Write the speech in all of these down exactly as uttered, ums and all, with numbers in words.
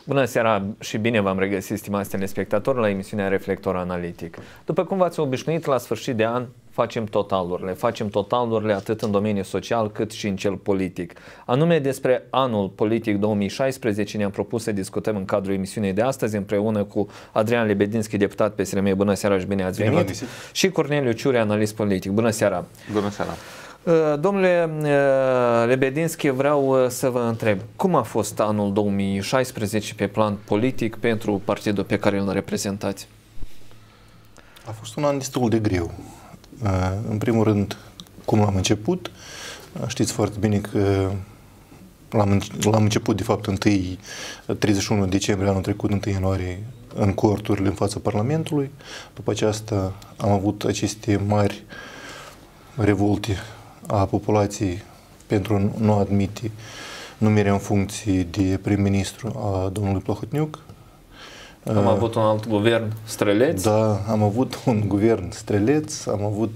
Bună seara și bine v-am regăsit, stimați telespectatori, la emisiunea Reflector Analitic. După cum v-ați obișnuit, la sfârșit de an facem totalurile. Facem totalurile atât în domeniul social cât și în cel politic. Anume despre anul politic două mii șaisprezece ne-am propus să discutăm în cadrul emisiunii de astăzi împreună cu Adrian Lebedinski, deputat P S R M. Bună seara și bine ați venit! Bine și Corneliu Ciurea, analist politic. Bună seara! Bună seara! Domnule Lebedinski, vreau să vă întreb, cum a fost anul două mii șaisprezece pe plan politic pentru partidul pe care îl reprezentați? A fost un an destul de greu. În primul rând, cum l-am început, știți foarte bine că l-am început, de fapt, întâi treizeci și unu decembrie anul trecut, întâi ianuarie, în corturile în fața Parlamentului. După aceasta am avut aceste mari revolte a populației pentru a nu admite numirea în funcție de prim-ministru a domnului Plahotniuc. Am uh, avut un alt guvern străleț? Da, am avut un guvern străleț, am avut,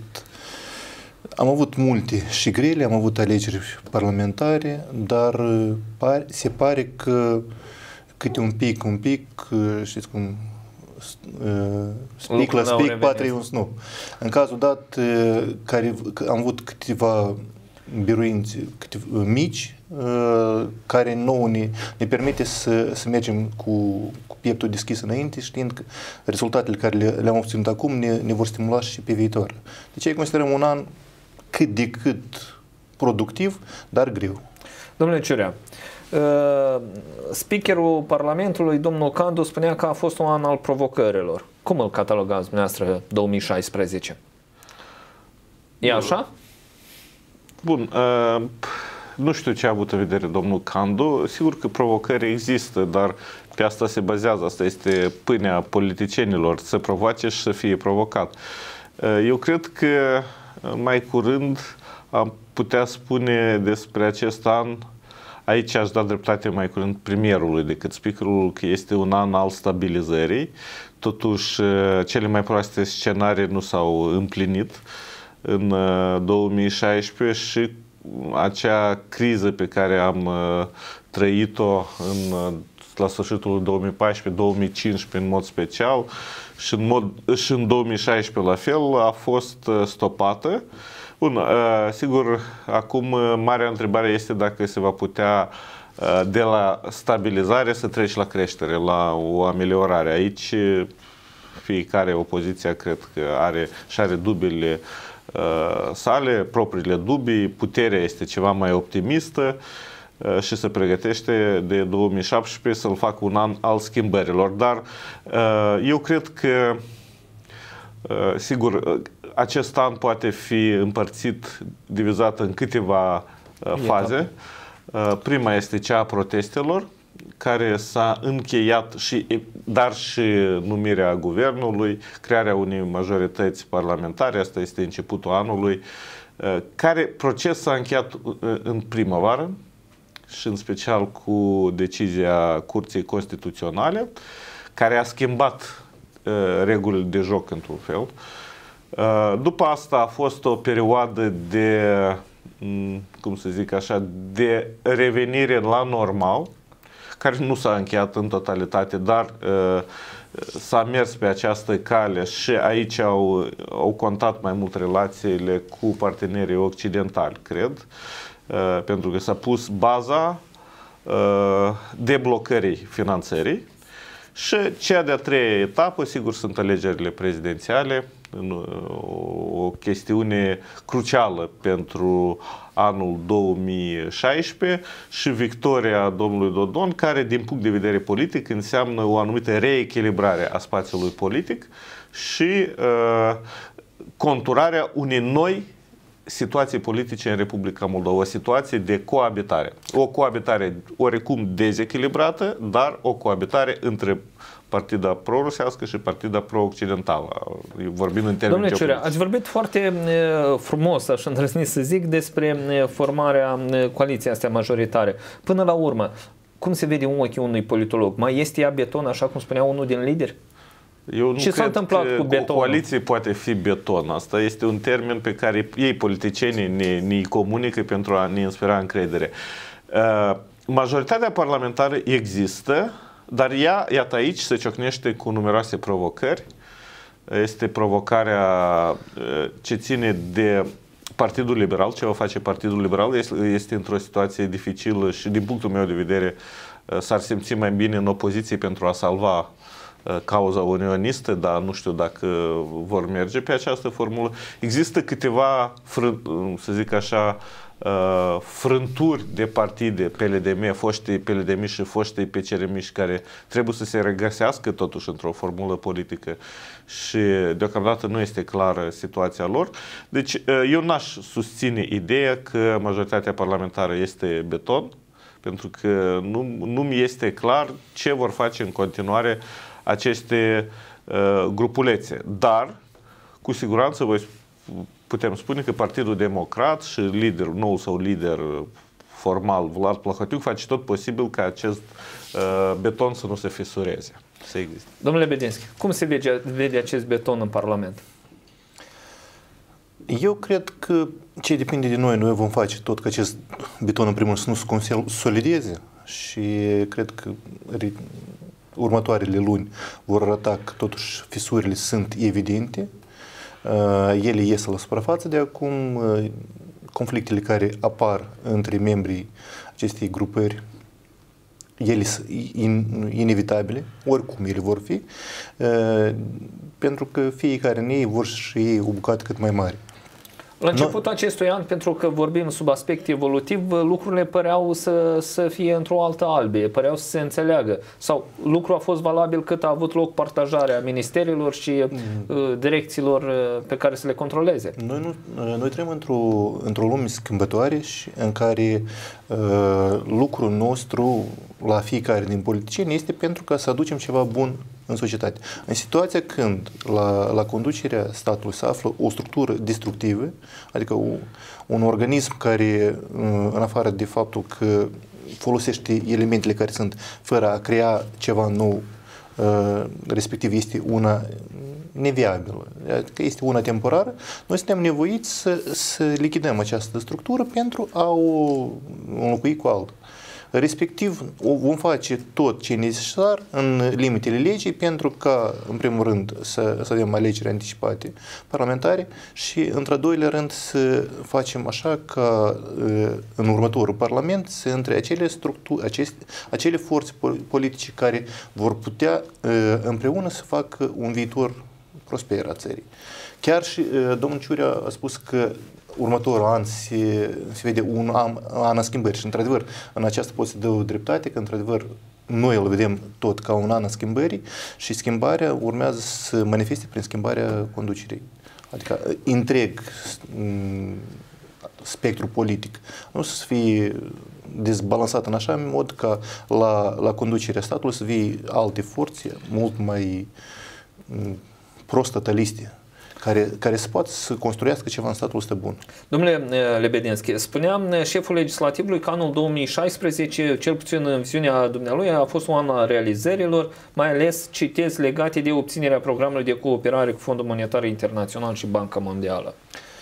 am avut multe și grele, am avut alegeri parlamentare, dar pare, se pare că câte un pic, un pic, știți cum, Uh, spic la spic, patrie un snup. În cazul dat, uh, care, am avut câteva biruințe câteva, uh, mici, uh, care nouă ne, ne permite să, să mergem cu, cu pieptul deschis înainte, știind că rezultatele care le, le-am obținut acum ne, ne vor stimula și pe viitor. Deci aici considerăm un an cât de cât productiv, dar greu. Domnule Ciurea, Uh, speakerul Parlamentului, domnul Candu, spunea că a fost un an al provocărilor. Cum îl catalogați dumneavoastră două mii șaisprezece? E așa? Bun. Uh, nu știu ce a avut în vedere domnul Candu. Sigur că provocări există, dar pe asta se bazează. Asta este pâinea politicienilor, să provoace și să fie provocat. Uh, eu cred că mai curând am putea spune despre acest an. Aici aș da dreptate mai curând premierului decât speakerul, că este un an al stabilizării. Totuși, cele mai proaste scenarii nu s-au împlinit în două mii șaisprezece și acea criză pe care am trăit-o în, la sfârșitul două mii paisprezece două mii cincisprezece în mod special și în, mod, și în două mii șaisprezece la fel a fost stopată. Bun, sigur, acum marea întrebare este dacă se va putea de la stabilizare să treci la creștere, la o ameliorare. Aici fiecare opoziția cred că are și are dubiile sale, propriile dubii, puterea este ceva mai optimistă și se pregătește de două mii șaptesprezece să-l facă un an al schimbărilor. Dar eu cred că, sigur, acest an poate fi împărțit, divizat în câteva uh, faze. Uh, prima este cea a protestelor, care s-a încheiat, și, dar și numirea guvernului, crearea unei majorități parlamentare, asta este începutul anului, uh, care proces s-a încheiat uh, în primăvară și în special cu decizia Curții Constituționale, care a schimbat uh, regulile de joc într-un fel. După asta a fost o perioadă de, cum să zic așa, de revenire la normal, care nu s-a încheiat în totalitate, dar s-a mers pe această cale și aici au, au contat mai mult relațiile cu partenerii occidentali, cred, pentru că s-a pus baza deblocării finanțării. Și cea de-a treia etapă, sigur, sunt alegerile prezidențiale, o chestiune crucială pentru anul două mii șaisprezece și victoria domnului Dodon, care din punct de vedere politic înseamnă o anumită reechilibrare a spațiului politic și uh, conturarea unei noi situații politice în Republica Moldova, o situație de coabitare. O coabitare oricum dezechilibrată, dar o coabitare între partida pro-rusească și partida pro-occidentală, vorbind în termeni. Domnule Ciurea, ați vorbit foarte frumos, aș îndrăzni să zic, despre formarea coaliției astea majoritare. Până la urmă, cum se vede în ochii unui politolog? Mai este ea beton, așa cum spunea unul din lideri? Eu nu Ce s-a întâmplat cu betonul? O coaliție poate fi beton. Asta este un termen pe care ei, politicienii, ne, ne comunică pentru a ne inspira încredere. Uh, majoritatea parlamentară există, Dar ea, iată aici, se ciocnește cu numeroase provocări. Este provocarea ce ține de Partidul Liberal, ce va face Partidul Liberal, este, este într-o situație dificilă și din punctul meu de vedere s-ar simți mai bine în opoziție pentru a salva cauza unionistă, dar nu știu dacă vor merge pe această formulă. Există câteva, să zic așa, frânturi de partide, P L D M, foștii P L D M și foștii P C R M care trebuie să se regăsească totuși într-o formulă politică și deocamdată nu este clară situația lor. Deci eu n-aș susține ideea că majoritatea parlamentară este beton, pentru că nu, nu mi este clar ce vor face în continuare aceste uh, grupulețe. Dar, cu siguranță, voi putem spune că Partidul Democrat și liderul, nou sau lider formal, Vlad Plahotniuc, face tot posibil ca acest uh, beton să nu se fisureze, să existe. Domnule Lebedinski, cum se vede, vede acest beton în Parlament? Eu cred că ce depinde de noi, noi vom face tot ca acest beton în primul rând să nu se consolideze și cred că următoarele luni vor arăta că totuși fisurile sunt evidente, ele ies la suprafață de acum, conflictele care apar între membrii acestei grupări, ele sunt inevitabile, oricum ele vor fi, pentru că fiecare din ei vor și ei o bucată cât mai mare. La începutul no. acestui an, pentru că vorbim sub aspect evolutiv, lucrurile păreau să, să fie într-o altă albie, păreau să se înțeleagă. Sau lucrul a fost valabil cât a avut loc partajarea ministerilor și mm. uh, direcțiilor uh, pe care să le controleze. Noi, nu, noi trăim într-o într-o lume schimbătoare și în care uh, lucrul nostru la fiecare din politicieni este pentru ca să aducem ceva bun în societate. În situația când la, la conducerea statului se află o structură destructivă, adică o, un organism care, în afară de faptul că folosește elementele care sunt fără a crea ceva nou, respectiv este una neviabilă, adică este una temporară, noi suntem nevoiți să, să lichidăm această structură pentru a o înlocui cu alta. Respectiv, vom face tot ce e necesar în limitele legii pentru ca, în primul rând, să, să avem alegeri anticipate parlamentare și, într-al doilea rând, să facem așa ca în următorul Parlament să intre acele structuri, aceste, acele forțe politice care vor putea împreună să facă un viitor prosper a țării. Chiar și domnul Ciurea a spus că următorul an se, se vede un an, an a schimbări și, într-adevăr, în această pot să dă o dreptate, că, într-adevăr, noi îl vedem tot ca un an a schimbării și schimbarea urmează să manifeste prin schimbarea conducerii. Adică întreg spectrul politic. Nu să fie dezbalansat în așa mod ca la, la conducerea statului să fie alte forțe mult mai prost-tătaliste, care, care se poate să construiască ceva în statul ăsta bun. Domnule Lebedinski, spuneam șeful legislativului că anul două mii șaisprezece, cel puțin în viziunea dumnealui, a fost un an al realizărilor, mai ales, citez, legate de obținerea programului de cooperare cu Fondul Monetar Internațional și Banca Mondială.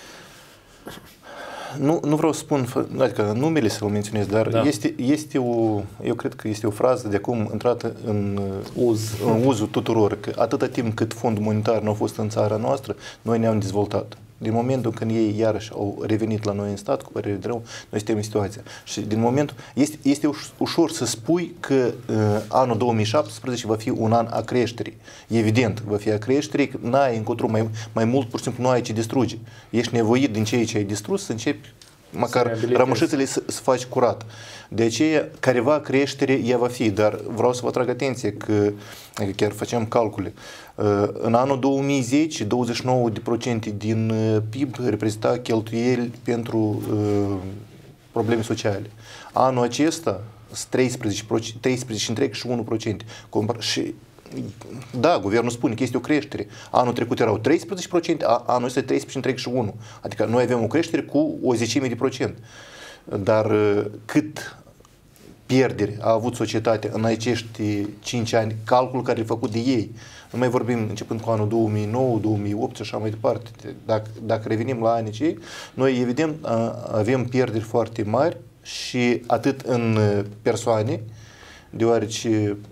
Nu, nu vreau să spun, adică numele să-l menționez, dar da. este, este o, eu cred că este o frază de acum intrată în, Uz. în uzul tuturor, că atâta timp cât Fondul Monetar nu a fost în țara noastră, noi ne-am dezvoltat. Din momentul când ei iarăși au revenit la noi în stat, cu părere de rău, noi suntem în situația. Și din momentul, este, este ușor să spui că uh, anul două mii șaptesprezece va fi un an a creșterii. Evident, va fi a creșterii, că n-ai încotro mai, mai mult, pur și simplu, nu ai ce distruge. Ești nevoit din ceea ce ai distrus să începi măcar rămășițele să, să faci curat. De aceea, careva creștere ea va fi, dar vreau să vă atrag atenție că, că chiar facem calcule. În anul două mii zece, douăzeci și nouă la sută din P I B reprezenta cheltuieli pentru uh, probleme sociale. Anul acesta, treisprezece, treisprezece întreg și unu la sută. Și da, guvernul spune că este o creștere. Anul trecut erau treisprezece la sută, anul ăsta treisprezece întreg și unu la sută. Adică noi avem o creștere cu o zecime de procent. Dar cât pierderi a avut societatea în acești cinci ani, calculul care le-a făcut de ei, nu mai vorbim începând cu anul două mii nouă, două mii opt și așa mai departe. Dacă, dacă revenim la anii cei, noi evident avem pierderi foarte mari și atât în persoane, deoarece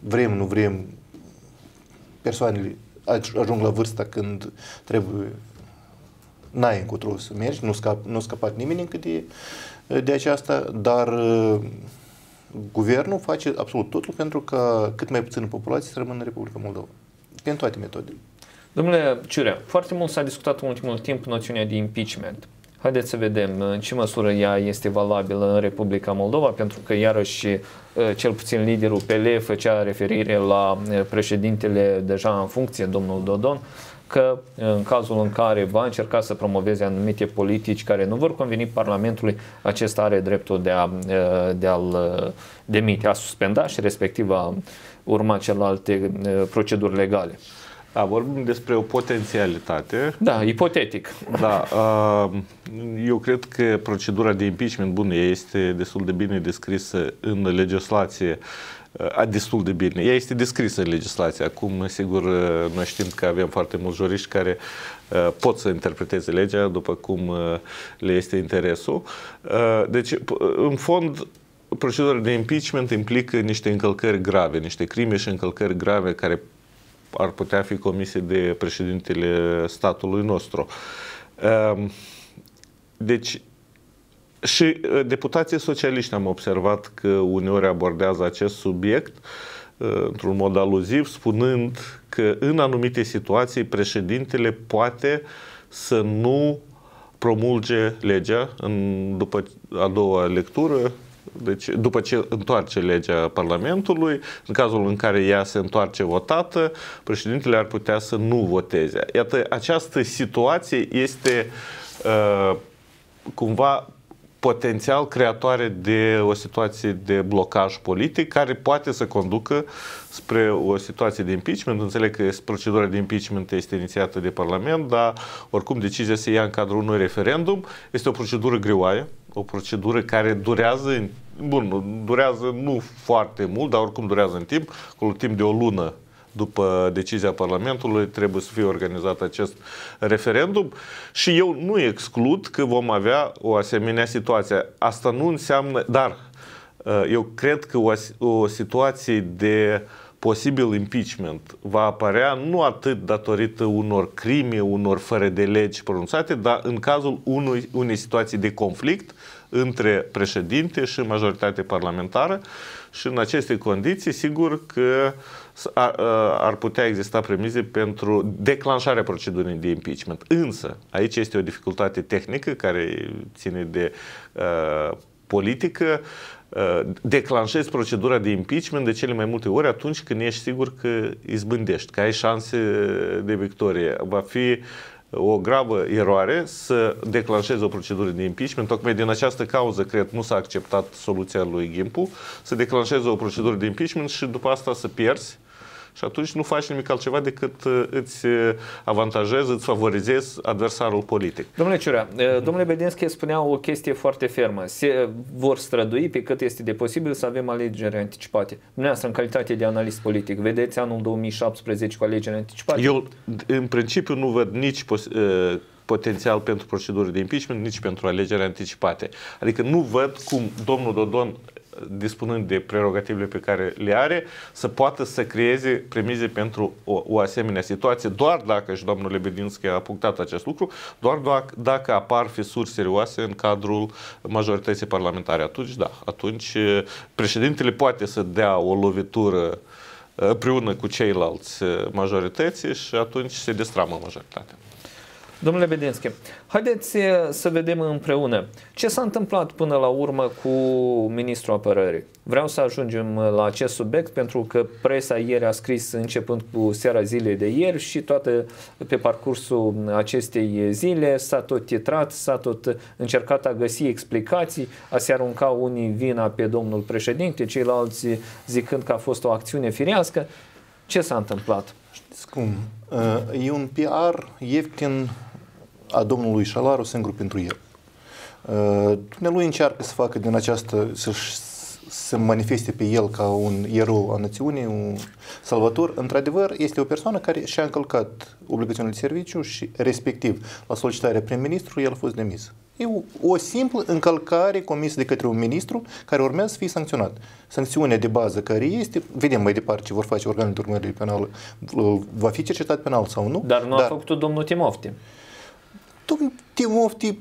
vrem, nu vrem, persoanele ajung la vârsta când trebuie, n-ai încotro să mergi, nu scap, nu scăpat nimeni încă de, de aceasta, dar guvernul face absolut totul pentru ca cât mai puțină populație să rămână în Republica Moldova. Prin toate metodele. Domnule Ciurea, foarte mult s-a discutat în ultimul timp noțiunea de impeachment. Haideți să vedem în ce măsură ea este valabilă în Republica Moldova, pentru că iarăși cel puțin liderul P L făcea referire la președintele deja în funcție, domnul Dodon, că în cazul în care va încerca să promoveze anumite politici care nu vor conveni Parlamentului, acesta are dreptul de, a, de a-l demite, a suspenda și respectiv a urma celelalte proceduri legale. Da, vorbim despre o potențialitate. Da, ipotetic. Da, eu cred că procedura de impeachment, bun, este destul de bine descrisă în legislație, destul de bine. Ea este descrisă în legislație. Acum, sigur, noi știm că avem foarte mulți juriști care pot să interpreteze legea după cum le este interesul. Deci, în fond, procedura de impeachment implică niște încălcări grave, niște crime și încălcări grave care ar putea fi comise de președintele statului nostru. Deci, și deputații socialiști am observat că uneori abordează acest subiect într-un mod aluziv, spunând că în anumite situații președintele poate să nu promulge legea în, după a doua lectură. Deci, după ce întoarce legea Parlamentului, în cazul în care ea se întoarce votată, președintele ar putea să nu voteze. Iată, această situație este uh, cumva potențial creatoare de o situație de blocaj politic care poate să conducă spre o situație de impeachment. Înțeleg că procedura de impeachment este inițiată de Parlament, dar oricum decizia se ia în cadrul unui referendum. Este o procedură greoaie, o procedură care durează, bun, durează nu foarte mult, dar oricum durează în timp, cu timp de o lună după decizia Parlamentului trebuie să fie organizat acest referendum și eu nu exclud că vom avea o asemenea situație. Asta nu înseamnă, dar eu cred că o, o situație de posibil impeachment va apărea nu atât datorită unor crime, unor fără de legi pronunțate, dar în cazul unui, unei situații de conflict între președinte și majoritate parlamentară și în aceste condiții, sigur că ar putea exista premize pentru declanșarea procedurii de impeachment. Însă, aici este o dificultate tehnică care ține de uh, politică. Uh, declanșezi procedura de impeachment de cele mai multe ori atunci când ești sigur că izbândești, că ai șanse de victorie. Va fi o gravă eroare să declanșeze o procedură de impeachment. Tocmai din această cauză, cred, nu s-a acceptat soluția lui Gimpu, să declanșeze o procedură de impeachment și după asta să pierzi. Și atunci nu faci nimic altceva decât îți avantajezi, îți favorizezi adversarul politic. Domnule Ciurea, domnule Bedenschi spunea o chestie foarte fermă. Se vor strădui pe cât este de posibil să avem alegeri anticipate. Dumneavoastră, în calitate de analist politic, vedeți anul două mii șaptesprezece cu alegeri anticipate? Eu, în principiu, nu văd nici potențial pentru proceduri de impeachment, nici pentru alegeri anticipate. Adică nu văd cum domnul Dodon, dispunând de prerogativele pe care le are, să poată să creeze premize pentru o, o asemenea situație, doar dacă, și domnul Lebedinski a punctat acest lucru, doar dacă apar fisuri serioase în cadrul majorității parlamentare. Atunci, da, atunci președintele poate să dea o lovitură împreună cu ceilalți majorități și atunci se destramă majoritatea. Domnule Bedenschi, haideți să vedem împreună ce s-a întâmplat până la urmă cu ministrul apărării. Vreau să ajungem la acest subiect pentru că presa ieri a scris începând cu seara zilei de ieri și toate pe parcursul acestei zile s-a tot titrat, s-a tot încercat a găsi explicații, a se arunca unii vina pe domnul președinte, ceilalți zicând că a fost o acțiune firească. Ce s-a întâmplat? Știți cum? E un P R ieftin a domnului Șalaru singur pentru el. Dumnealui încearcă să facă din această, să-și să manifeste pe el ca un erou a națiunii, un salvator. Într-adevăr, este o persoană care și-a încălcat obligațiunile de serviciu și, respectiv, la solicitarea prim-ministru, el a fost demis. E o, o simplă încălcare comisă de către un ministru care urmează să fie sancționat. Sancțiunea de bază care este, vedem mai departe ce vor face organele de urmărire penală, va fi cercetat penal sau nu. Dar nu Dar, a făcut-o domnul Timofti. Domnul Timofti,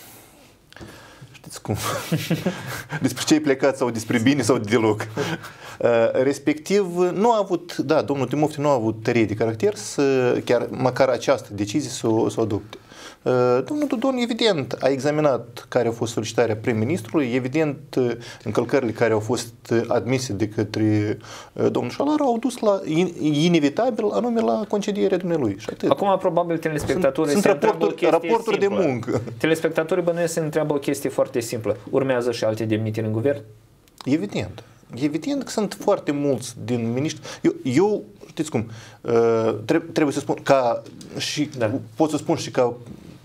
știți cum, despre ce ai plecat sau despre bine sau deloc. Respectiv, nu a avut, da, domnul Timofti nu a avut tărie de caracter să, chiar măcar această decizie să o, să o adopte. Domnul Dodon, evident, a examinat care a fost solicitarea prim-ministrului, evident, încălcările care au fost admise de către domnul Șalaru au dus la, inevitabil, anume la concedierea dumnealui. Și atât. Acum, probabil, telespectatorii sunt, se sunt raporturi, raporturi de muncă. Telespectatorii bănuiesc se întreabă o chestie foarte simplă. Urmează și alte demnitiri în guvern? Evident. Evident că sunt foarte mulți din miniștri. Eu, eu știți cum, trebuie să spun, ca și, da. pot să spun și ca,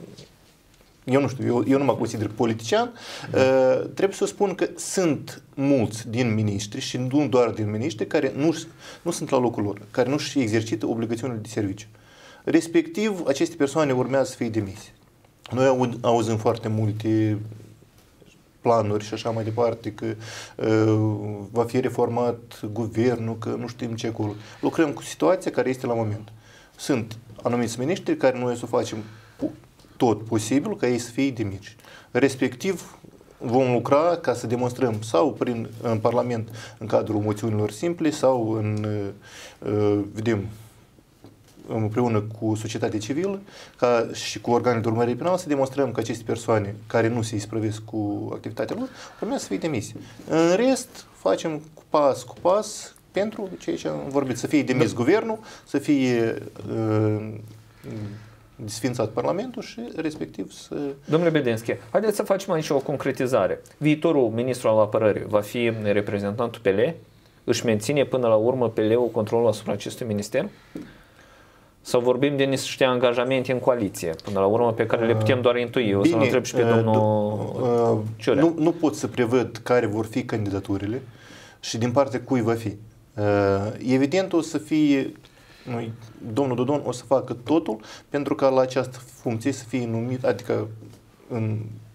eu nu știu, eu, eu nu mă consider politician, da. trebuie să spun că sunt mulți din miniștri și nu doar din miniștri care nu, nu sunt la locul lor, care nu-și exercită obligațiunile de serviciu. Respectiv, aceste persoane urmează să fie demise. Noi aud, auzim foarte multe planuri și așa mai departe, că uh, va fi reformat guvernul, că nu știm ce acolo. Lucrăm cu situația care este la moment. Sunt anumiți miniștri care noi să facem tot posibil ca ei să fie demiși. Respectiv, vom lucra ca să demonstrăm sau prin, în Parlament în cadrul moțiunilor simple sau în, uh, vedem, împreună cu societatea civilă ca și cu organele de urmărire penală să demonstrăm că aceste persoane care nu se isprăvesc cu activitatea lor urmează să fie demise. În rest, facem cu pas cu pas pentru ceea ce am vorbit, să fie demis guvernul, să fie uh, desfințat Parlamentul și respectiv să... Domnule Bedenschi, haideți să facem aici o concretizare. Viitorul ministru al apărării va fi reprezentantul P L? Își menține până la urmă P L-ul controlul asupra acestui minister? Sau vorbim de niște angajamente în coaliție, până la urmă, pe care le putem doar intui? O să-l întreb și pe domnul Ciurea. Nu, nu pot să prevăd care vor fi candidaturile și din partea cui va fi. Evident o să fie, domnul Dodon o să facă totul pentru ca la această funcție să fie numit, adică în,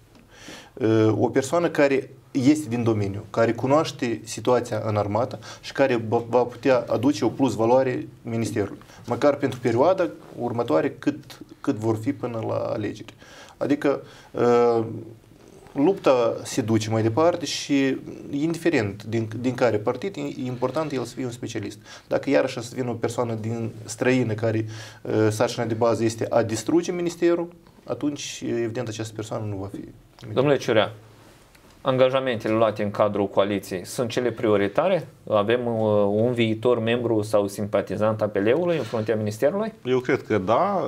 o persoană care este din domeniu, care cunoaște situația în armată și care va putea aduce o plus valoare ministerului. Măcar pentru perioada următoare cât, cât vor fi până la alegeri. Adică uh, lupta se duce mai departe și indiferent din, din care partid, e important el să fie un specialist. Dacă iarăși să vină o persoană din străină care uh, sarcina de bază este a distruge ministerul, atunci evident această persoană nu va fi. Domnule Ciurea, angajamentele luate în cadrul coaliției sunt cele prioritare? Avem uh, un viitor membru sau simpatizant a P L-ului în fruntea ministerului? Eu cred că da.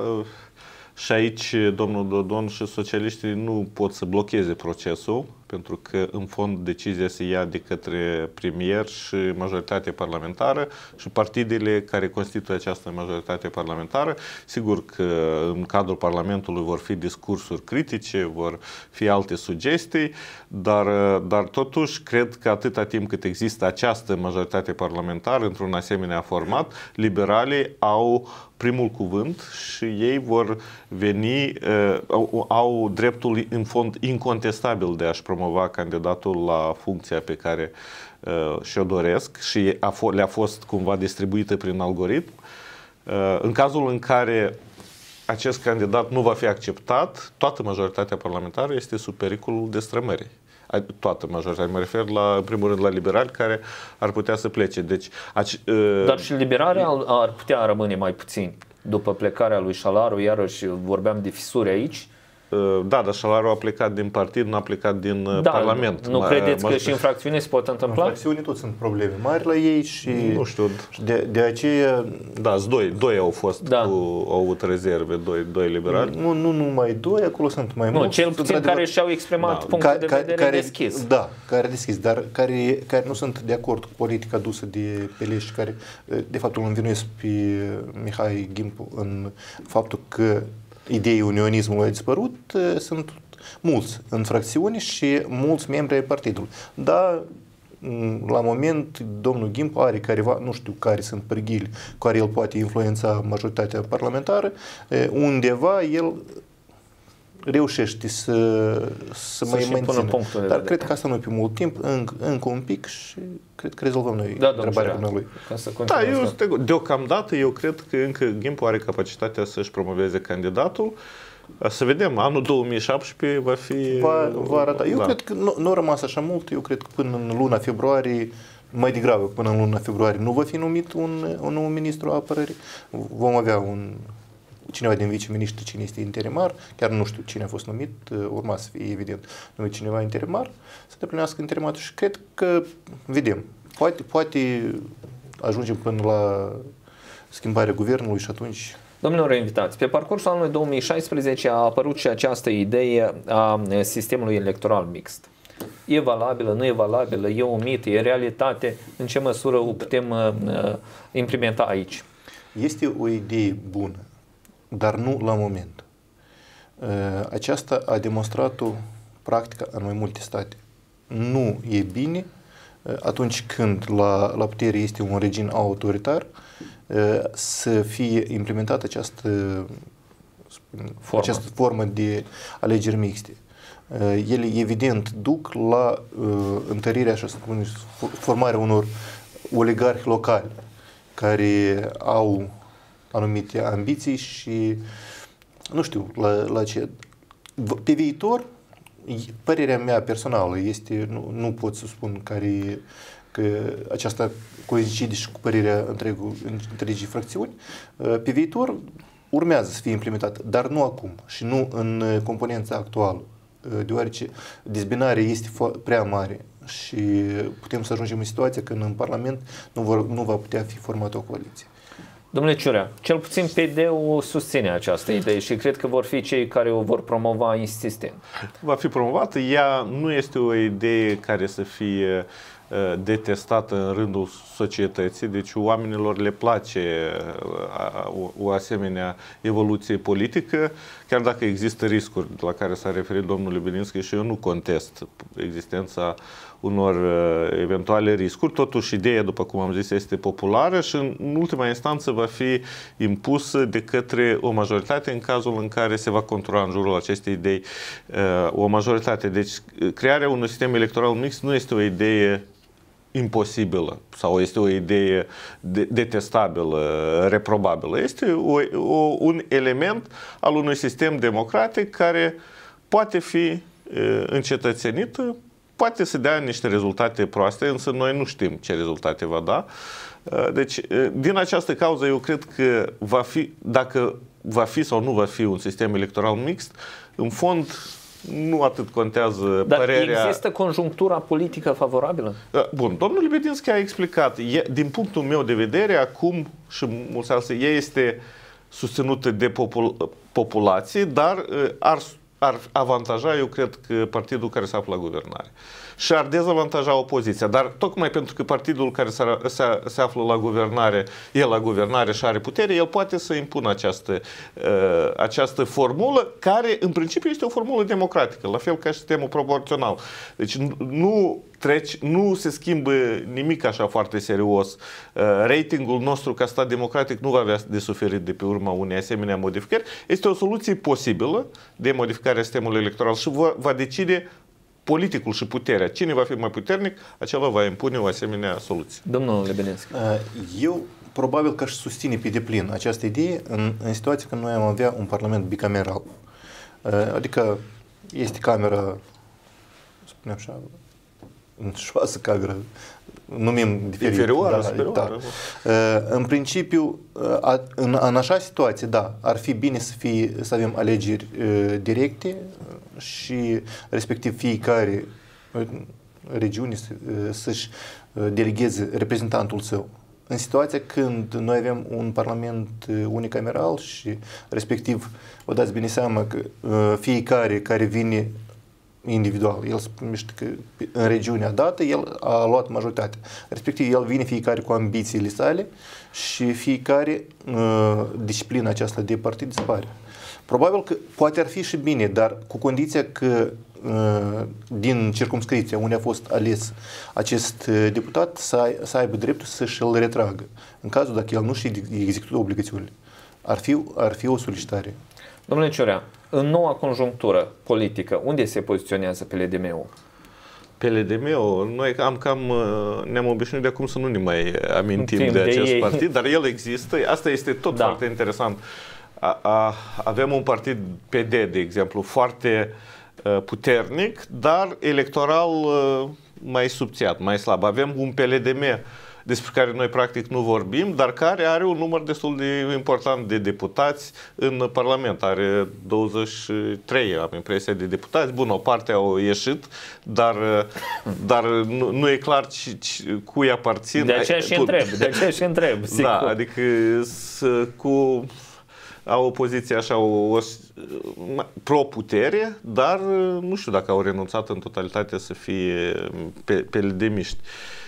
Și aici domnul Dodon și socialiștii nu pot să blocheze procesul, pentru că în fond decizia se ia de către premier și majoritatea parlamentară și partidele care constituie această majoritate parlamentară. Sigur că în cadrul Parlamentului vor fi discursuri critice, vor fi alte sugestii, dar, dar totuși cred că atâta timp cât există această majoritate parlamentară într-un asemenea format, liberalii au primul cuvânt și ei vor veni, au, au dreptul în fond incontestabil de a-și promova candidatul la funcția pe care uh, și-o doresc și le-a fost cumva distribuită prin algoritm. Uh, în cazul în care acest candidat nu va fi acceptat, toată majoritatea parlamentară este sub pericolul destrămării. Toată majoritatea, mă refer la, în primul rând la liberali care ar putea să plece. Deci, aci, uh, Dar și liberali ar putea rămâne mai puțini după plecarea lui Șalaru, iarăși vorbeam de fisuri aici. Da, dar Șalaru a plecat din partid, nu a plecat din da, Parlament. Nu credeți că și infracțiuni se pot întâmpla? Infracțiuni tot sunt probleme mari la ei și nu știu. De, de aceea... Da, doi, doi au fost, da. cu, au avut rezerve, doi, doi liberali. Nu, nu numai doi, acolo sunt mai mulți. Nu, cel puțin care și-au exprimat da. punctul de vedere care, deschis. Da, care deschis, dar care, care nu sunt de acord cu politica dusă de P L și care, de fapt, îl învinuiesc pe Mihai Gimpu în faptul că ideea unionismului a dispărut, sunt mulți în fracțiuni și mulți membri ai partidului. Da, la moment, domnul Ghimpu are careva, nu știu care sunt pârghile cu care el poate influența majoritatea parlamentară, undeva el reușește să, să, să mai mențină. Dar cred că asta nu e pe mult timp, încă, încă un pic și cred că rezolvăm noi da, întrebarea cu lui. Da, eu, deocamdată eu cred că încă Ghimpu are capacitatea să-și promoveze candidatul. Să vedem, anul două mii șaptesprezece va fi... Va, va arăta. Eu da. cred că nu, nu a rămas așa mult, eu cred că până în luna februarie, mai degrabă până în luna februarie, nu va fi numit un, un nou ministru a apărării. Vom avea un, cineva din viceministri, cine este interimar, chiar nu știu cine a fost numit, urma să fie evident numit cineva interimar, să îndeplinească interimatul și cred că, vedem, poate, poate ajungem până la schimbarea guvernului și atunci... Domnilor invitați, pe parcursul anului două mii șaisprezece a apărut și această idee a sistemului electoral mixt. E valabilă, nu e valabilă, e un mit, e realitate, în ce măsură o putem uh, implementa aici? Este o idee bună, dar nu la moment. Uh, aceasta a demonstrat-o practica în mai multe state. Nu e bine uh, atunci când la, la putere este un regim autoritar să fie implementată această formă, această formă de alegeri mixte. Ele, evident, duc la uh, întărirea, așa să spun, formarea unor oligarhi locali care au anumite ambiții și, nu știu, la, la ce... Pe viitor, părerea mea personală este, nu, nu pot să spun care... că aceasta coincide și cu părerea întregii fracțiuni, pe viitor urmează să fie implementată, dar nu acum și nu în componența actuală, deoarece dezbinarea este prea mare și putem să ajungem în situația când în Parlament nu, vor, nu va putea fi formată o coaliție. Domnule Ciurea, cel puțin P D-ul susține această idee și cred că vor fi cei care o vor promova insistent. Va fi promovată, ea nu este o idee care să fie detestată în rândul societății, deci oamenilor le place o asemenea evoluție politică, chiar dacă există riscuri la care s-a referit domnul Lebedinski și eu nu contest existența unor eventuale riscuri, totuși ideea, după cum am zis, este populară și în ultima instanță va fi impusă de către o majoritate în cazul în care se va contura în jurul acestei idei o majoritate. Deci crearea unui sistem electoral mix nu este o idee imposibilă sau este o idee de detestabilă, reprobabilă. Este o, o, un element al unui sistem democratic care poate fi e, încetățenit, poate să dea niște rezultate proaste, însă noi nu știm ce rezultate va da. Deci, din această cauză, eu cred că va fi, dacă va fi sau nu va fi un sistem electoral mixt, în fond, nu atât contează Dar părerea... există conjunctura politică favorabilă? Bun, domnul Lebedinski a explicat. E, din punctul meu de vedere, acum și mulți alții, ea este susținută de popul, populație, dar ar, ar avantaja, eu cred, că partidul care se află la guvernare. Și ar dezavantaja opoziția. Dar tocmai pentru că partidul care se, se, se află la guvernare, el la guvernare și are putere, el poate să impună această, uh, această formulă, care în principiu este o formulă democratică, la fel ca sistemul proporțional. Deci nu, treci, nu se schimbă nimic așa foarte serios. Uh, ratingul nostru ca stat democratic nu va avea de suferit de pe urma unei asemenea modificări. Este o soluție posibilă de modificare a sistemului electoral și va, va decide politicul și puterea. Cine va fi mai puternic, acela va impune o asemenea soluție. Domnul Lebedinski. Eu probabil că aș susține pe deplin această idee în, în situația când noi am avea un parlament bicameral. Adică este camera, spunem așa, înșoasă camera, numim diferit. Inferioară, da, superioară. Da. În principiu, în, în așa situație, da, ar fi bine să, fie, să avem alegeri directe și respectiv fiecare regiune să-și delegheze reprezentantul său. În situația când noi avem un parlament unicameral și respectiv, vă dați bine seama că fiecare care vine individual, el spune că în regiunea dată, el a luat majoritatea. Respectiv, el vine fiecare cu ambițiile sale și fiecare uh, disciplina aceasta de partid dispare. Probabil că poate ar fi și bine, dar cu condiția că din circumscripția unde a fost ales acest deputat să, să aibă dreptul să-și îl retragă. În cazul dacă el nu și execută obligațiunile. Ar fi, ar fi o solicitare. Domnule Ciorea, în noua conjunctură politică, unde se poziționează P L D M-ul? P L D M-ul, noi am cam ne-am obișnuit de acum să nu ne mai amintim de, de acest ei. partid, dar el există. Asta este tot da. foarte interesant. A, a, avem un partid P D, de exemplu, foarte uh, puternic, dar electoral uh, mai subțiat, mai slab. Avem un P L D M despre care noi practic nu vorbim, dar care are un număr destul de important de deputați în Parlament. Are douăzeci și trei, am impresia, de deputați. Bun, o parte au ieșit, dar, dar nu, nu e clar ci, ci, cui aparțin. De aceea și întreb, de aceea și întreb. Sigur. Da, adică cu... au o poziție așa, o, o pro-putere, dar nu știu dacă au renunțat în totalitate să fie P L D-miști.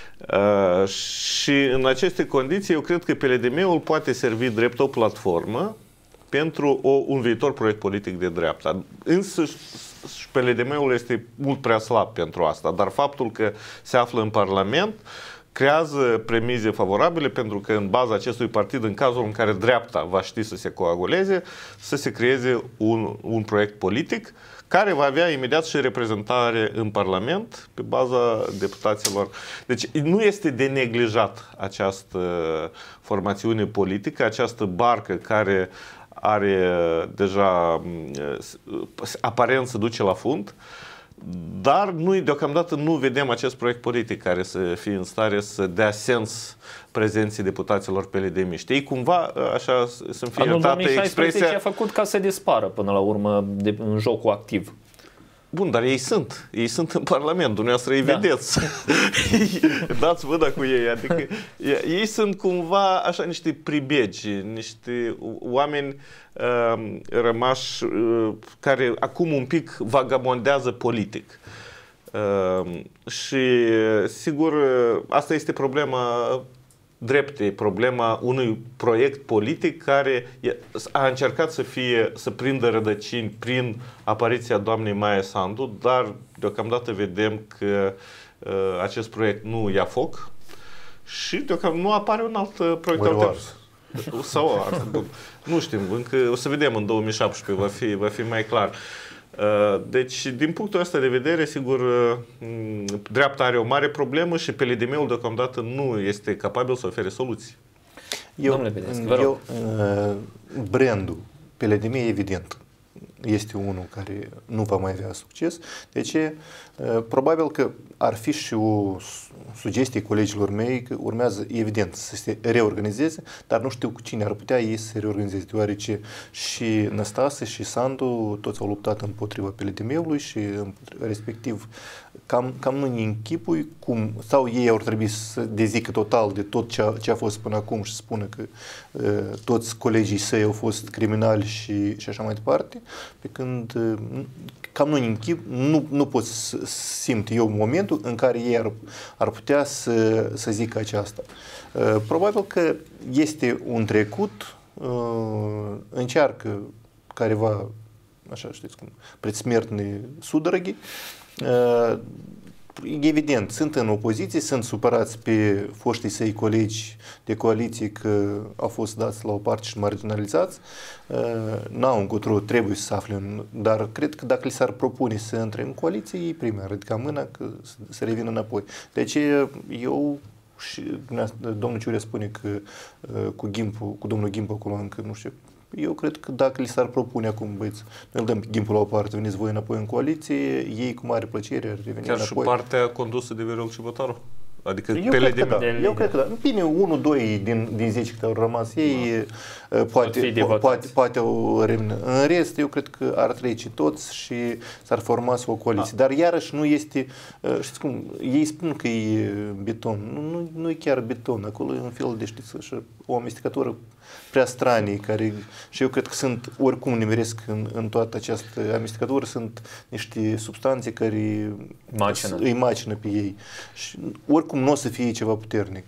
Uh, și în aceste condiții eu cred că P L D M-ul poate servi drept o platformă pentru o, un viitor proiect politic de dreapta. Însă P L D M-ul este mult prea slab pentru asta, dar faptul că se află în Parlament creează premize favorabile pentru că în baza acestui partid, în cazul în care dreapta va ști să se coaguleze, să se creeze un, un proiect politic care va avea imediat și reprezentare în Parlament pe baza deputaților. Deci nu este de neglijat această formațiune politică, această barcă care are deja aparent să duce la fund, dar noi deocamdată nu vedem acest proiect politic care să fie în stare să dea sens prezenții deputaților P L D-miști. Ei cumva, așa, să-mi fie iertată expresia... ce a făcut ca să dispară până la urmă de, în jocul activ. Bun, dar ei sunt. Ei sunt în Parlament, dumneavoastră îi da. vedeți. Dați vâna cu ei. Adică ei sunt cumva așa niște pribegi, niște oameni uh, rămași uh, care acum un pic vagabondează politic. Uh, și sigur, asta este problema drepte, problema unui proiect politic care a încercat să fie, să prindă rădăcini prin apariția doamnei Maia Sandu, dar deocamdată vedem că uh, acest proiect nu ia foc și deocamdată nu apare un alt proiect alternativ. Sau nu știm, încă o să vedem în două mii șaptesprezece, va fi, va fi mai clar. Deci, din punctul ăsta de vedere, sigur, dreapta are o mare problemă și P L D M-ul deocamdată nu este capabil să ofere soluții. Eu, eu brandul P L D M, evident, este unul care nu va mai avea succes. Deci, probabil că ar fi și o sugestie colegilor mei că urmează, evident, să se reorganizeze, dar nu știu cu cine ar putea ei să se reorganizeze, deoarece și Năstase și Sandu toți au luptat împotriva P L D M-ului și respectiv cam, cam nu ne închipui cum, sau ei ar trebui să dezică total de tot ce a, ce a fost până acum și să spună că uh, toți colegii săi au fost criminali și, și așa mai departe, pe când uh, cam nu ne închip, nu, nu pot să simt eu momentul în care ei ar, ar putea să, să zică aceasta. Uh, probabil că este un trecut, uh, încearcă careva, așa știți cum, предсмертные судороги. Uh, evident, sunt în opoziție, sunt supărați pe foștii săi colegi de coaliție că au fost dați la o parte și marginalizați. Uh, n-au încotro, trebuie să se afle, dar cred că dacă li s-ar propune să intre în coaliție, ei primi ar ridica mâna că să revină înapoi. Deci eu și domnul Ciurea spune că uh, cu, Gimpu, cu domnul Gimpu acolo încă nu știu. Eu cred că dacă li s-ar propune acum, băieți, noi îl dăm Gimpul la o parte, veniți voi înapoi în coaliție, ei cu mare plăcere ar reveni chiar înapoi. Chiar și partea condusă de Viorel Ciobătaru? Adică eu cred că da. Eu cred că da. Bine, unul, doi din, din zece care au rămas ei, da. poate, po- poate, poate au revenit. În rest, eu cred că ar trece toți și s-ar forma o coaliție. Da. Dar iarăși nu este, știți cum, ei spun că e beton. Nu, nu, nu e chiar beton. Acolo e un fel de, știți, așa, o amestecătură prea stranie, care, și eu cred că sunt, oricum nimeresc în, în toată această amestecătură, sunt niște substanțe care macină. îi macină pe ei. Și oricum nu o să fie ceva puternic.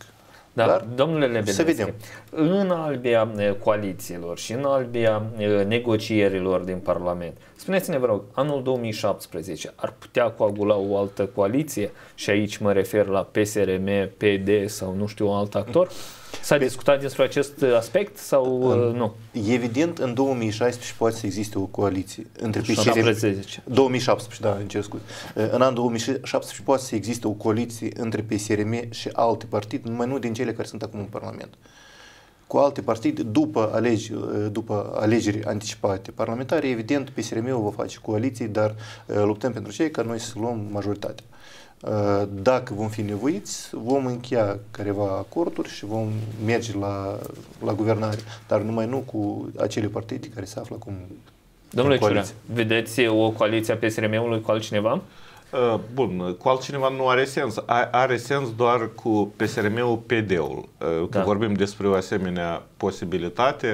Da, Dar domnule Lebedeschi, să vedem. În albia coalițiilor și în albia negocierilor din Parlament, spuneți-ne, vă rog, anul două mii șaptesprezece ar putea coagula o altă coaliție? Și aici mă refer la P S R M, P D sau nu știu, alt actor? S-a discutat despre acest aspect sau uh, nu? Evident, în două mii șaisprezece poate să existe o coaliție între P S R M... șaptesprezece. două mii șaptesprezece, da, îmi cer scuze. În anul două mii șaptesprezece poate să existe o coaliție între P S R M și alte partide, numai nu din cele care sunt acum în Parlament. Cu alte partide, după, alegi, după alegeri anticipate parlamentare, evident, P S R M-ul va face coaliții, dar luptăm pentru cei ca noi să luăm majoritatea. Dacă vom fi nevoiți, vom încheia careva acorduri și vom merge la, la guvernare, dar numai nu cu acele partide care se află acum. Domnule Ciurea, vedeți o coaliție a P S R M-ului cu altcineva? Bun, cu altcineva nu are sens. Are sens doar cu P S R M-ul, P D-ul. Când da. vorbim despre o asemenea posibilitate,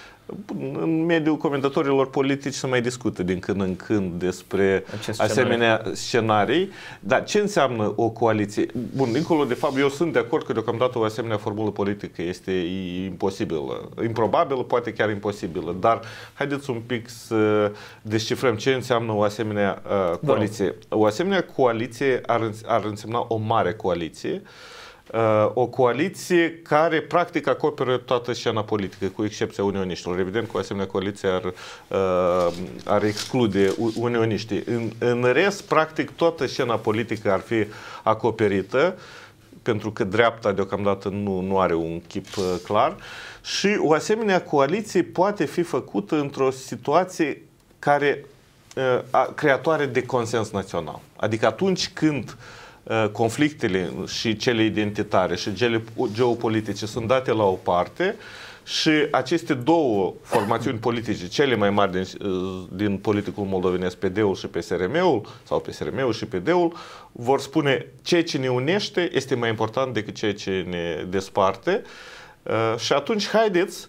în mediul comentatorilor politici se mai discută din când în când despre Acest asemenea scenarii. scenarii. Dar ce înseamnă o coaliție? Bun, dincolo de fapt, eu sunt de acord că deocamdată o asemenea formulă politică este imposibilă, improbabilă, poate chiar imposibilă. Dar haideți un pic să descifrăm ce înseamnă o asemenea uh, coaliție. O asemenea coaliție ar, ar însemna o mare coaliție. Uh, o coaliție care practic acoperă toată scena politică, cu excepția unioniștilor. Evident că o asemenea coaliție ar, uh, ar exclude unioniștii. În, în rest, practic, toată scena politică ar fi acoperită, pentru că dreapta deocamdată nu, nu are un chip uh, clar. Și o asemenea coaliție poate fi făcută într-o situație care uh, creatoare de consens național. Adică atunci când conflictele și cele identitare și cele geopolitice sunt date la o parte și aceste două formațiuni politice, cele mai mari din, din politicul moldovenesc, P D-ul și P S R M-ul, sau P S R M-ul și P D-ul, vor spune ceea ce ne unește este mai important decât ceea ce ne desparte. Și atunci haideți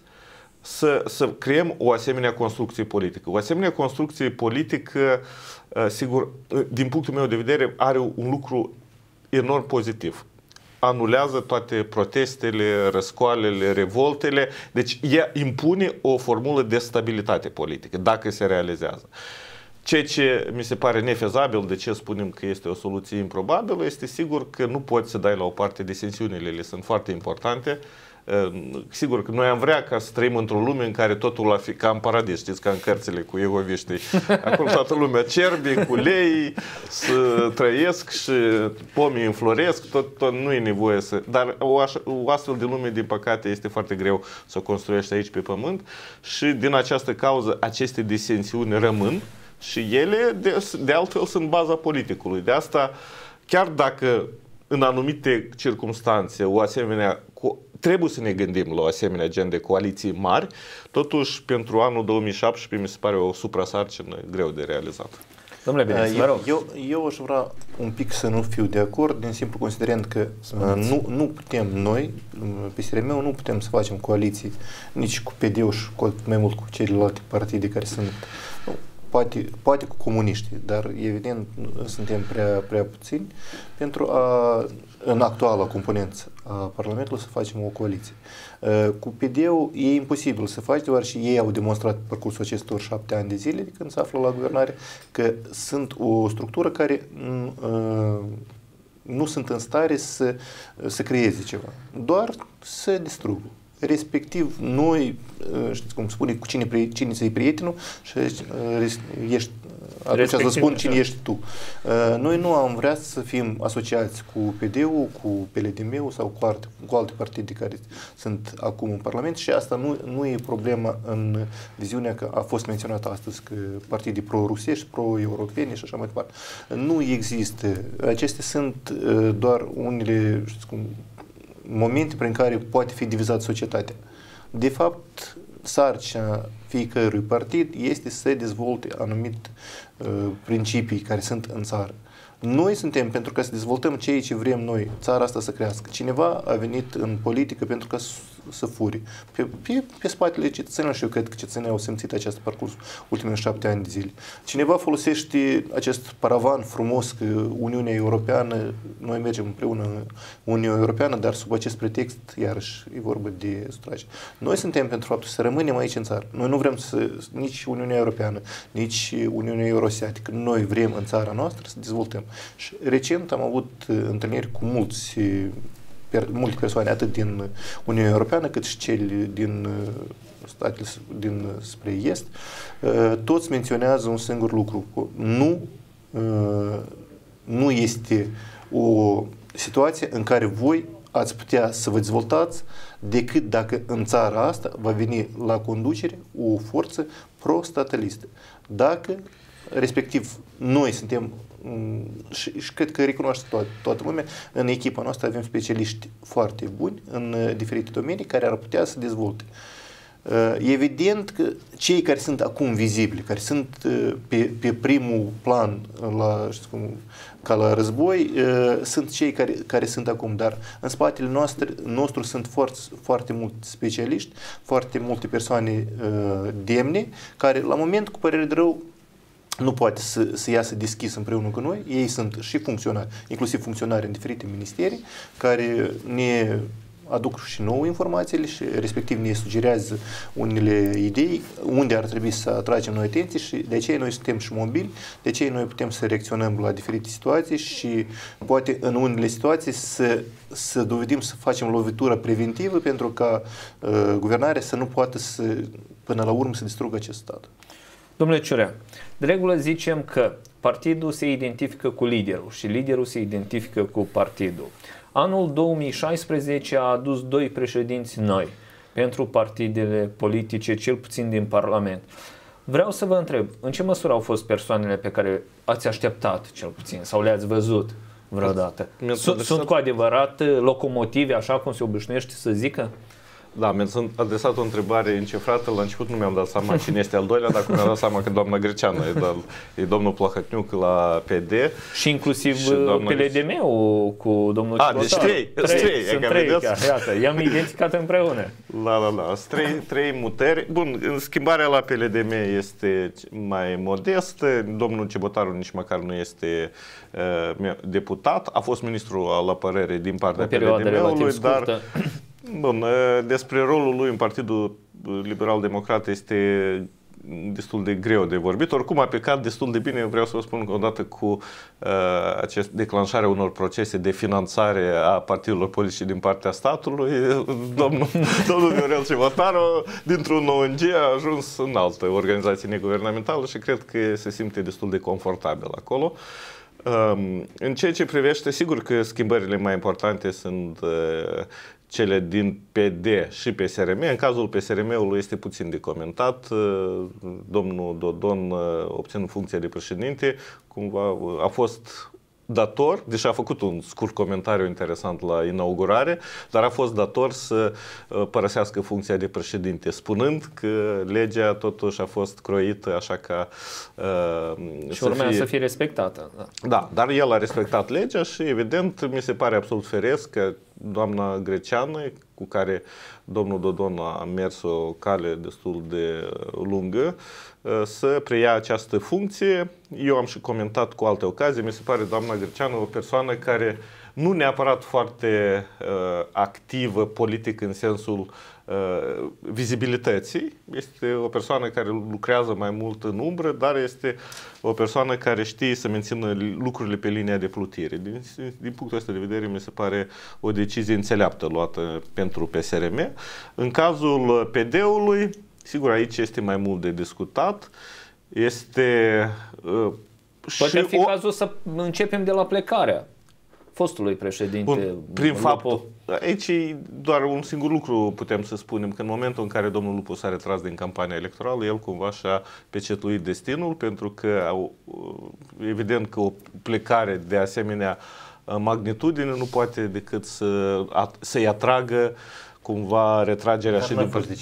să, să creăm o asemenea construcție politică. O asemenea construcție politică, sigur, din punctul meu de vedere, are un lucru enorm pozitiv. Anulează toate protestele, răscoalele, revoltele. Deci ea impune o formulă de stabilitate politică, dacă se realizează. Ceea ce mi se pare nefezabil, de ce spunem că este o soluție improbabilă, este sigur că nu poți să dai la o parte disensiunile, ele sunt foarte importante. Sigur că noi am vrea ca să trăim într-o lume în care totul va fi ca în paradis, știți, ca în cărțile cu Iehoviștii. Acolo toată lumea cerbi, cu lei, să trăiesc și pomii înfloresc, tot, tot nu e nevoie să... Dar o, așa, o astfel de lume, din păcate, este foarte greu să o construiești aici pe pământ și din această cauză aceste disensiuni rămân și ele, de, de altfel, sunt baza politicului. De asta, chiar dacă în anumite circunstanțe o asemenea... trebuie să ne gândim la o asemenea gen de coaliții mari, totuși pentru anul două mii șaptesprezece mi se pare o suprasarcină greu de realizat. Domnule Bedeschi, vă rog. Eu, eu aș vrea un pic să nu fiu de acord, din simplu considerent că nu, nu putem noi, P S R M-ul, nu putem să facem coaliții nici cu P D-ul și cu, mai mult cu celelalte partide care sunt... Nu, Poate, poate cu comuniștii, dar evident suntem prea, prea puțini pentru a, în actuala componență a Parlamentului, să facem o coaliție. Cu P D-ul e imposibil să faci, deoarece ei au demonstrat pe parcursul acestor șapte ani de zile de când se află la guvernare că sunt o structură care nu sunt în stare să, să creeze ceva, doar să distrugă. Respectiv, noi, știți cum spune, cu cine, cine ți-i prietenul și ești, atunci să spun cine ești tu. Noi nu am vrea să fim asociați cu P D-ul, cu P L D M-ul sau cu alte, cu alte partide care sunt acum în Parlament și asta nu, nu e problema în viziunea că a fost menționată astăzi că partide pro-rusești, pro-europene și așa mai departe. Nu există. Acestea sunt doar unele, știți cum, momente prin care poate fi divizată societatea. De fapt, sarcina fiecărui partid este să dezvolte anumite uh, principii care sunt în țară. Noi suntem pentru ca să dezvoltăm ceea ce vrem noi, țara asta să crească. Cineva a venit în politică pentru ca să fure pe, pe, pe spatele cetățenilor și eu cred că cetățenii au simțit acest parcurs ultimele șapte ani de zile. Cineva folosește acest paravan frumos că Uniunea Europeană, noi mergem împreună în Uniunea Europeană, dar sub acest pretext, iarăși, e vorba de sustrage. Noi suntem pentru faptul să rămânem aici în țară. Noi nu vrem să, nici Uniunea Europeană, nici Uniunea Eurasiatică. Noi vrem în țara noastră să dezvoltăm. Și recent am avut întâlniri cu mulți per, multe persoane, atât din Uniunea Europeană, cât și cei din statele din spre est. Toți menționează un singur lucru. Nu, nu este o situație în care voi ați putea să vă dezvoltați decât dacă în țara asta va veni la conducere o forță pro-statalistă. Dacă, respectiv, noi suntem, și, și cred că recunoaște toată, toată lumea, în echipa noastră avem specialiști foarte buni în diferite domenii care ar putea să dezvolte. Evident că cei care sunt acum vizibili, care sunt pe, pe primul plan la, știți cum, ca la război, sunt cei care, care sunt acum, dar în spatele nostru, nostru sunt foarte, foarte mulți specialiști, foarte multe persoane demne, care la moment, cu părere de rău, nu poate să, să iasă deschis împreună cu noi. Ei sunt și funcționari, inclusiv funcționari în diferite ministerii, care ne aduc și nouă informațiile și respectiv ne sugerează unele idei unde ar trebui să atragem noi atenție și de aceea noi suntem și mobili, de aceea noi putem să reacționăm la diferite situații și poate în unele situații să, să dovedim să facem lovitura preventivă pentru ca uh, guvernarea să nu poată să, până la urmă, să distrugă acest stat. Domnule Ciurea, de regulă zicem că partidul se identifică cu liderul și liderul se identifică cu partidul. Anul două mii șaisprezece a adus doi președinți noi pentru partidele politice, cel puțin din Parlament. Vreau să vă întreb, în ce măsură au fost persoanele pe care ați așteptat, cel puțin, sau le-ați văzut vreodată? Sunt, sunt cu adevărat locomotive, așa cum se obișnuiește să zică? Da, mi-a adresat o întrebare încifrată. La început nu mi-am dat seama cine este al doilea, dar mi-am dat seama că doamna Greceană e, e domnul Plahătniuc la P D. Și inclusiv și P L D M-ul cu domnul A, deci trei, trei, trei, sunt trei chiar, iată, i-am identificat împreună. Da, da, da, sunt trei, trei muteri. Bun, schimbarea la P L D M este mai modestă, domnul Cibotaru nici măcar nu este uh, deputat, a fost ministru al apărării din partea P L D M-ului, dar... Bun, despre rolul lui în Partidul Liberal-Democrat este destul de greu de vorbit. Oricum a plecat destul de bine, vreau să vă spun că odată cu uh, acest declanșarea unor procese de finanțare a partidelor politice din partea statului, domnul, domnul Viorel Cibotaru, dintr-un O N G a ajuns în altă organizație neguvernamentală și cred că se simte destul de confortabil acolo. Um, în ceea ce privește, sigur că schimbările mai importante sunt uh, cele din P D și P S R M. În cazul P S R M-ului este puțin de comentat. Domnul Dodon, obținând funcția de președinte, cumva a fost dator, deși a făcut un scurt comentariu interesant la inaugurare, dar a fost dator să părăsească funcția de președinte, spunând că legea totuși a fost croită așa ca uh, și urmează să fie, să fie respectată. Da. Da, dar el a respectat legea și evident mi se pare absolut firesc că doamna Greceană, cu care domnul Dodon a mers o cale destul de lungă, să preia această funcție. Eu am și comentat cu alte ocazii, mi se pare doamna Greceană o persoană care nu neapărat foarte uh, activă politic în sensul uh, vizibilității. Este o persoană care lucrează mai mult în umbră, dar este o persoană care știe să mențină lucrurile pe linia de plutire. Din, din punctul ăsta de vedere, mi se pare o decizie înțeleaptă luată pentru P S R M. În cazul P D-ului, sigur, aici este mai mult de discutat. Este... Uh, Poate fi o... cazul să începem de la plecarea fostului președinte. Bun, prin faptul, aici doar un singur lucru putem să spunem, că în momentul în care domnul Lupu s-a retras din campania electorală, el cumva și-a pecetluit destinul, pentru că evident că o plecare de asemenea magnitudine nu poate decât să, să-i atragă cumva retragerea dar și din din...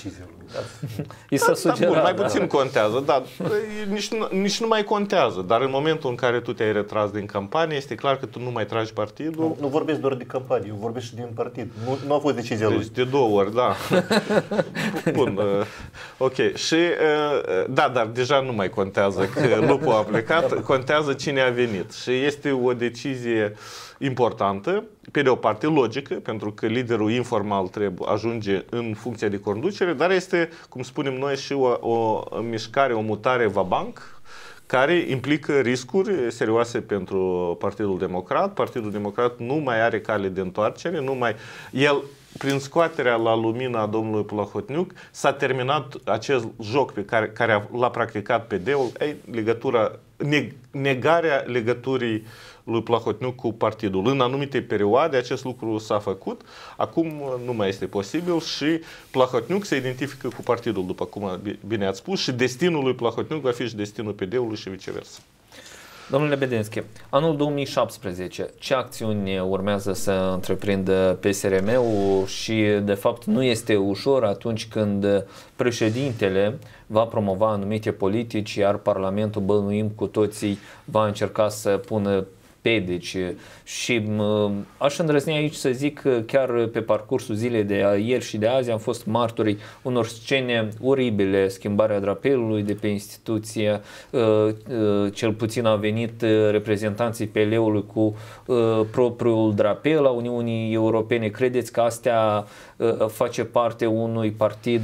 I s-a da, sugerat, bun, mai da. puțin contează, da, nici, nici nu mai contează, dar în momentul în care tu te-ai retras din campanie, este clar că tu nu mai tragi partidul. Nu, nu vorbesc doar de campanie, eu vorbesc și din partid. Nu, nu a fost decizia deci lui. de două ori, da. Bun, uh, ok. Și, uh, da, dar deja nu mai contează că lupul a plecat, contează cine a venit. Și este o decizie importantă, pe de o parte logică, pentru că liderul informal trebuie ajunge în funcția de conducere, dar este, cum spunem noi, și o, o mișcare, o mutare va-banc, care implică riscuri serioase pentru Partidul Democrat. Partidul Democrat nu mai are cale de întoarcere, nu mai... El, prin scoaterea la lumină a domnului Plahotniuc, s-a terminat acest joc pe care, care l-a practicat P D-ul, legătura, neg, negarea legăturii lui Plahotniuc cu partidul. În anumite perioade acest lucru s-a făcut, acum nu mai este posibil și Plahotniuc se identifică cu partidul, după cum bine ați spus, și destinul lui Plahotniuc va fi și destinul P D-ului și viceversa. Domnule Bedenschi, anul două mii șaptesprezece, ce acțiuni urmează să întreprindă P S R M-ul și, de fapt, nu este ușor atunci când președintele va promova anumite politici, iar Parlamentul, bănuim cu toții, va încerca să pună pedici și aș îndrăzni aici să zic că chiar pe parcursul zilei de ieri și de azi am fost martorii unor scene oribile, schimbarea drapelului de pe instituție, cel puțin a venit reprezentanții P L-ului cu propriul drapel a Uniunii Europene. Credeți că astea face parte unui partid,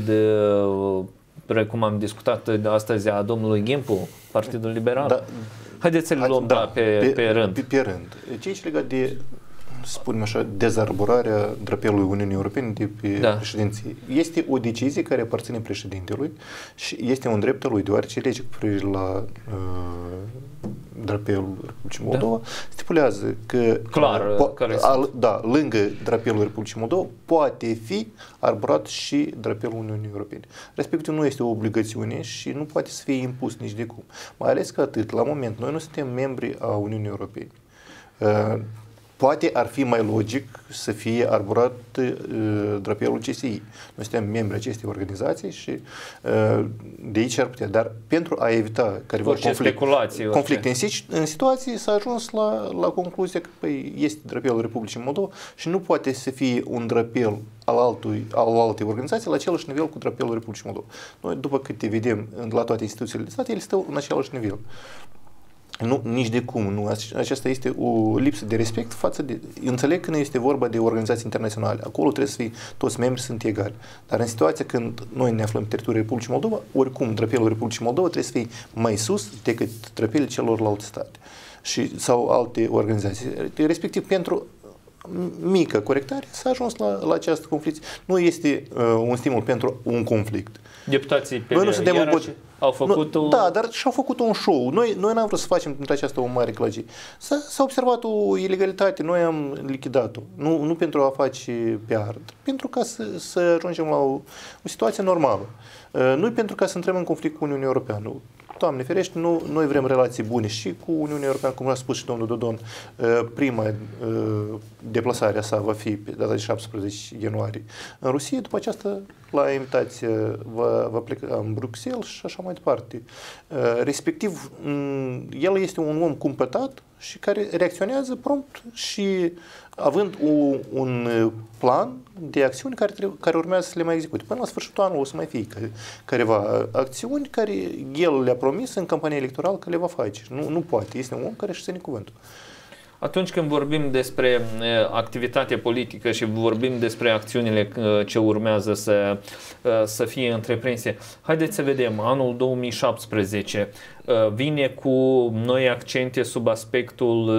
precum am discutat astăzi, a domnului Ghimpu, Partidul Liberal? Da. Haideți să le luăm da, pe, pe, pe rând. Pe, pe rând. Ce ești legat de, spunem așa, dezarborarea drapelului Uniunii Europene de pe da. președinție? Este o decizie care aparține președintelui și este un drept al lui, deoarece legea cu privire la uh, drapelul Republicii Moldova da. stipulează că clar, po- care al, da, lângă drapelul Republicii Moldova poate fi arborat și drapelul Uniunii Europene. Respectiv nu este o obligațiune și nu poate să fie impus nici de cum. Mai ales că atât, la moment, noi nu suntem membri a Uniunii Europene. Uh, Poate ar fi mai logic să fie arborat uh, drapelul C S I. Noi suntem membri acestei organizații și uh, de aici ar putea. Dar pentru a evita careva conflict, conflict în, în situații s-a ajuns la, la concluzia că păi, este drapelul Republicii Moldova și nu poate să fie un drapel al, altui, al altei organizații la același nivel cu drapelul Republicii Moldova. Noi, după câte vedem la toate instituțiile de stat, ele stau în același nivel. Nu, nici de cum. Nu. Aceasta este o lipsă de respect față de... Înțeleg că nu este vorba de organizații internaționale. Acolo trebuie să fie, toți membrii sunt egali. Dar în situația când noi ne aflăm pe teritoriul Republicii Moldova, oricum drapelul Republicii Moldova trebuie să fie mai sus decât drapelul celorlalte state și, sau alte organizații. Respectiv, pentru mică corectare s-a ajuns la, la această conflict. Nu este uh, un stimul pentru un conflict. Deputații P Noi nu suntem împot- au făcut nu, o... Da, dar și-au făcut un show. Noi, noi n-am vrut să facem dintre aceasta o mare clăgie. S-a, s-a observat o ilegalitate, noi am lichidat-o. Nu, nu pentru a face P R, pentru ca să, să ajungem la o, o situație normală. Uh, nu pentru ca să intrăm în conflict cu Uniunea Europeană. Doamne ferește, nu, noi vrem relații bune și cu Uniunea Europeană, cum a spus și domnul Dodon, prima deplasare a sa va fi pe data de șaptesprezece ianuarie în Rusia, după aceasta la invitație va, va pleca în Bruxelles și așa mai departe. Respectiv, el este un om cumpătat și care reacționează prompt și având un, un plan de acțiuni care, trebuie, care urmează să le mai execute. Până la sfârșitul anului o să mai fie careva acțiuni care el le-a promis în campania electorală că le va face. Nu, nu poate. Este un om care își ține cuvântul. Atunci când vorbim despre activitate politică și vorbim despre acțiunile ce urmează să, să fie întreprinse, haideți să vedem, anul două mii șaptesprezece vine cu noi accente sub aspectul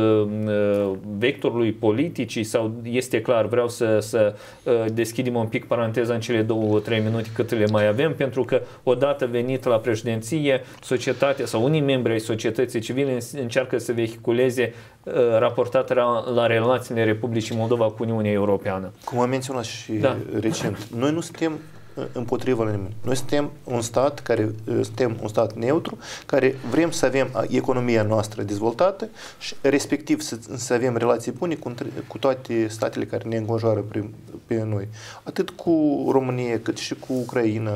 vectorului politicii sau este clar, vreau să, să deschidem un pic paranteza în cele două, trei minute cât le mai avem, pentru că odată venit la președinție, societatea sau unii membri ai societății civile încearcă să vehiculeze raportat la, la relațiile Republicii Moldova cu Uniunea Europeană. Cum am menționat și da. recent, noi nu suntem împotriva nimeni. Noi suntem un stat care suntem un stat neutru, care vrem să avem economia noastră dezvoltată și respectiv să, să avem relații bune cu, cu toate statele care ne înconjoară pe, pe noi. Atât cu România, cât și cu Ucraina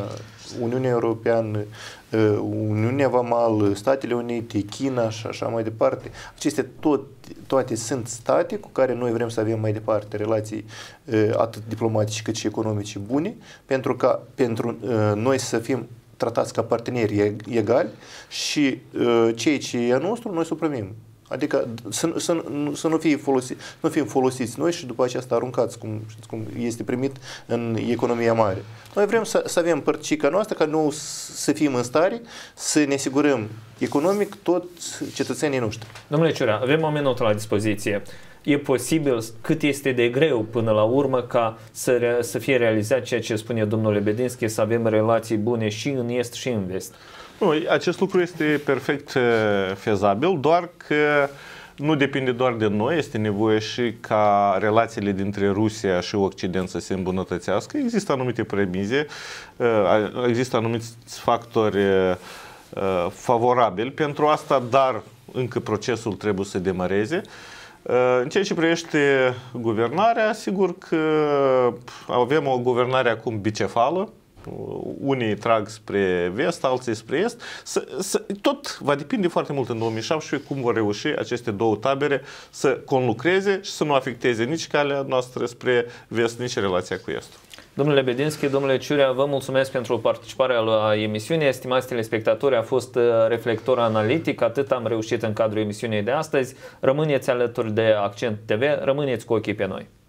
Uniunea Europeană, Uniunea Vamală, Statele Unite, China și așa mai departe. Acestea tot, toate sunt state cu care noi vrem să avem mai departe relații atât diplomatice cât și economice bune, pentru ca pentru noi să fim tratați ca parteneri egali și ceea ce e a nostru, noi să o primim. Adică să, să, să nu, fie folosi, nu fim folosiți noi și după aceasta aruncați, cum, știți, cum este primit în economia mare. Noi vrem să, să avem părticica noastră ca noi să fim în stare să ne asigurăm economic toți cetățenii noștri. Domnule Ciurea, avem o minută la dispoziție. E posibil, cât este de greu până la urmă ca să, re, să fie realizat ceea ce spune domnul Lebedinski, să avem relații bune și în est și în vest? Nu, acest lucru este perfect fezabil, doar că nu depinde doar de noi, este nevoie și ca relațiile dintre Rusia și Occident să se îmbunătățească. Există anumite premize, există anumiți factori favorabili pentru asta, dar încă procesul trebuie să demareze. În ceea ce privește guvernarea, sigur că avem o guvernare acum bicefală. Unii trag spre vest, alții spre est. Să, să, tot va depinde foarte mult în două mii șaptesprezece cum vor reuși aceste două tabere să conlucreze și să nu afecteze nici calea noastră spre vest, nici relația cu estul. Domnule Lebedinski, domnule Ciurea, vă mulțumesc pentru participarea la emisiune. Estimați telespectatori, a fost Reflector Analitic. Atât am reușit în cadrul emisiunii de astăzi. Rămâneți alături de Accent T V, rămâneți cu ochii pe noi.